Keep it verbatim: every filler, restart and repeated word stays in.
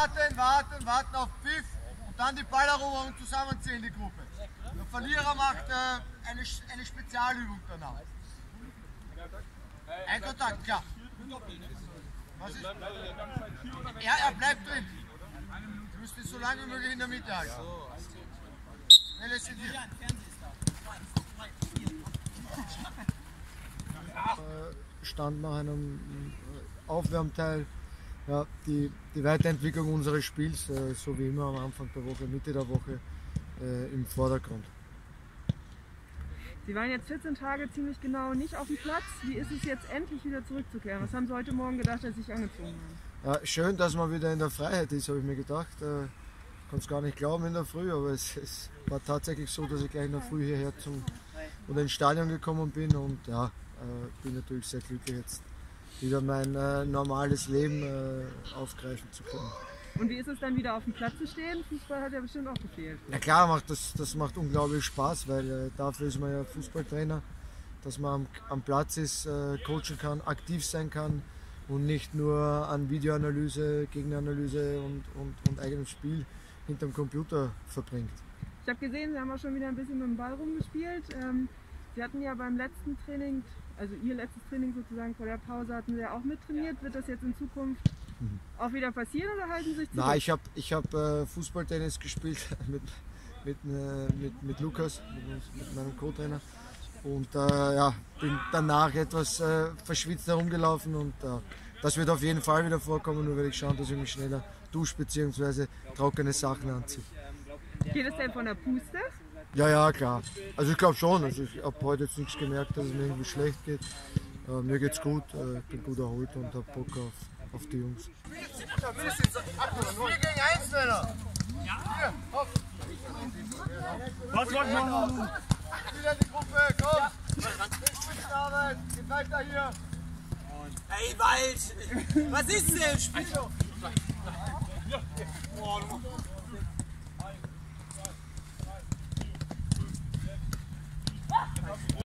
Warten, warten, warten auf Pfiff und dann die Balleroberung zusammenziehen, die Gruppe. Der Verlierer macht äh, eine, eine Spezialübung danach. Ein Kontakt, klar. Was ist? Ja, er bleibt drin. Du musst ihn so lange wie möglich in der Mitte halten. Schnell ist sie dir. Stand nach einem Aufwärmteil ja, die, die Weiterentwicklung unseres Spiels, äh, so wie immer am Anfang der Woche, Mitte der Woche, äh, im Vordergrund. Sie waren jetzt vierzehn Tage ziemlich genau nicht auf dem Platz. Wie ist es jetzt endlich wieder zurückzukehren? Was haben Sie heute Morgen gedacht, als Sie sich angezogen haben? Ja, schön, dass man wieder in der Freiheit ist, habe ich mir gedacht. Ich äh, kann es gar nicht glauben in der Früh, aber es, es war tatsächlich so, dass ich gleich in der Früh hierher zum oder ins Stadion gekommen bin und ja, äh, bin natürlich sehr glücklich, jetzt wieder mein äh, normales Leben äh, aufgreifen zu können. Und wie ist es dann wieder auf dem Platz zu stehen? Fußball hat ja bestimmt auch gefehlt. Na klar, macht das, das macht unglaublich Spaß, weil äh, dafür ist man ja Fußballtrainer, dass man am, am Platz ist, äh, coachen kann, aktiv sein kann und nicht nur an Videoanalyse, Gegneranalyse und, und, und eigenem Spiel hinterm Computer verbringt. Ich habe gesehen, Sie haben auch schon wieder ein bisschen mit dem Ball rumgespielt. Ähm, Sie hatten ja beim letzten Training, also Ihr letztes Training sozusagen vor der Pause, hatten Sie ja auch mittrainiert. Wird das jetzt in Zukunft mhm. auch wieder passieren oder halten Sie sich zurück? Nein, ich habe ich hab, äh, Fußballtennis gespielt mit, mit, äh, mit, mit Lukas, mit, mit meinem Co-Trainer. Und äh, ja, bin danach etwas äh, verschwitzt herumgelaufen und äh, das wird auf jeden Fall wieder vorkommen, nur werde ich schauen, dass ich mich schneller dusche bzw. trockene Sachen anziehe. Geht es denn von der Puste? Ja, ja, klar. Also ich glaube schon. Also ich habe heute jetzt nichts gemerkt, dass es mir irgendwie schlecht geht. Äh, mir geht's gut, äh, bin gut erholt und habe Bock auf, auf die Jungs. vier gegen eins, Männer! Ja! Was wollt ihr machen? Wieder die Gruppe, komm! Arbeit, geht weiter hier! Ey, Wald! Was ist denn? Spiel doch!